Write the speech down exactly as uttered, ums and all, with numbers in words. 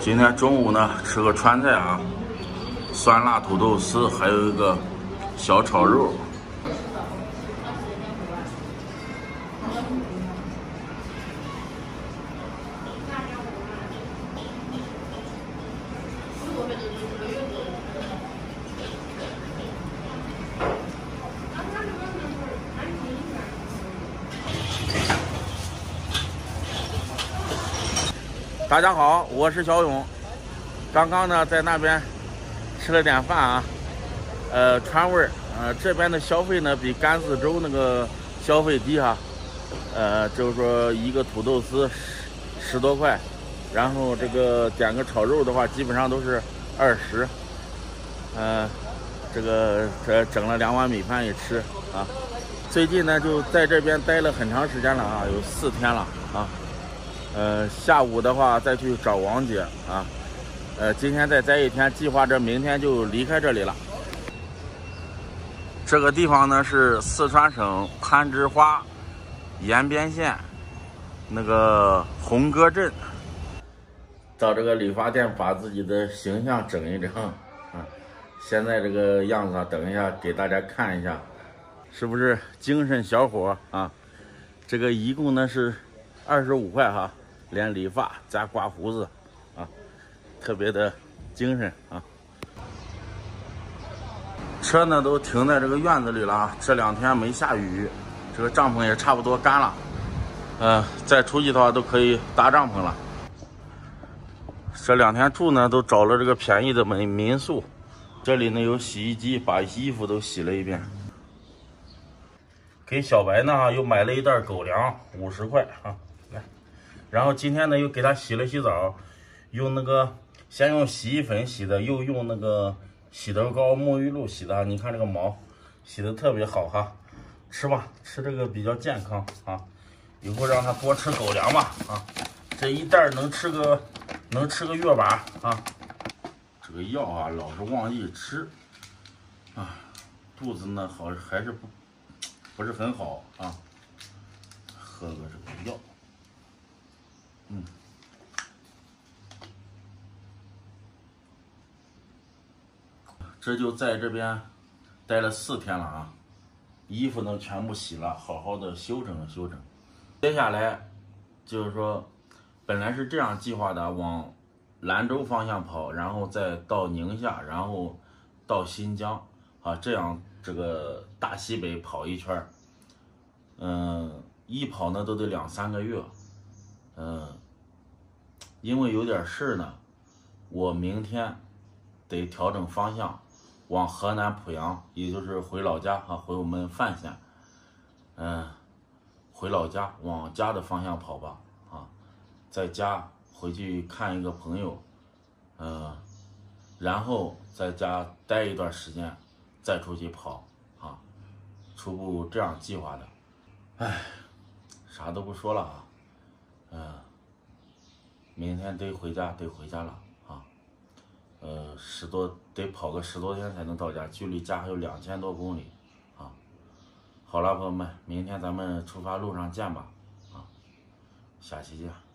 今天中午呢，吃个川菜啊，酸辣土豆丝，还有一个小炒肉。大家好，我是小勇。刚刚呢在那边吃了点饭啊，呃，川味儿，呃，这边的消费呢比甘孜州那个消费低哈，呃，就是说一个土豆丝十十多块，然后这个点个炒肉的话，基本上都是二十，呃，这个这整了两碗米饭也吃啊。最近呢就在这边待了很长时间了啊，有四天了啊。呃，下午的话再去找王姐啊，呃，今天再待一天，计划着明天就离开这里了。这个地方呢是四川省攀枝花延边县那个红歌镇，到这个理发店把自己的形象整一整啊，现在这个样子啊，等一下给大家看一下，是不是精神小伙啊？这个一共呢是二十五块哈。连理发加刮胡子啊，特别的精神啊。车呢都停在这个院子里了，这两天没下雨，这个帐篷也差不多干了，呃，再出去的话都可以搭帐篷了。这两天住呢都找了这个便宜的民民宿，这里呢有洗衣机，把衣服都洗了一遍。给小白呢又买了一袋狗粮，五十块啊，来。然后今天呢又给他洗了洗澡，用那个先用洗衣粉洗的，又用那个洗头膏、沐浴露洗的，你看这个毛洗的特别好哈。吃吧，吃这个比较健康啊，以后让他多吃狗粮吧啊，这一袋能吃个能吃个月把啊。这个药啊老是忘记吃啊，肚子呢好还是不不是很好啊，喝个这个药。嗯，这就在这边待了四天了啊，衣服呢全部洗了，好好的休整休整。接下来就是说，本来是这样计划的，往兰州方向跑，然后再到宁夏，然后到新疆啊，这样这个大西北跑一圈。嗯，一跑呢都得两三个月。嗯，因为有点事呢，我明天得调整方向，往河南濮阳，也就是回老家啊，回我们范县，嗯，回老家往家的方向跑吧啊，在家回去看一个朋友，嗯，然后在家待一段时间，再出去跑啊，初步这样计划的。唉，啥都不说了啊。嗯，明天得回家，得回家了啊。呃，十多得跑个十多天才能到家，距离家还有两千多公里啊。好了，朋友们，明天咱们出发路上见吧啊，下期见。